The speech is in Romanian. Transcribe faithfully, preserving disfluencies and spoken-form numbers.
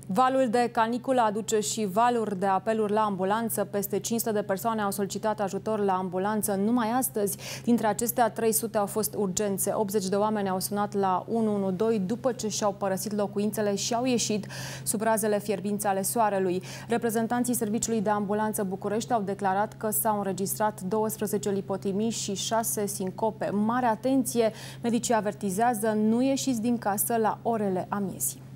Valul de caniculă aduce și valuri de apeluri la ambulanță. Peste cinci sute de persoane au solicitat ajutor la ambulanță numai astăzi. Dintre acestea, trei sute au fost urgențe. optzeci de oameni au sunat la unu unu doi după ce și-au părăsit locuințele și au ieșit sub razele fierbinți ale soarelui. Reprezentanții Serviciului de Ambulanță București au declarat că s-au înregistrat douăsprezece lipotimii și șase sincope. Mare atenție! Medicii avertizează: nu ieșiți din casă la orele amiezii.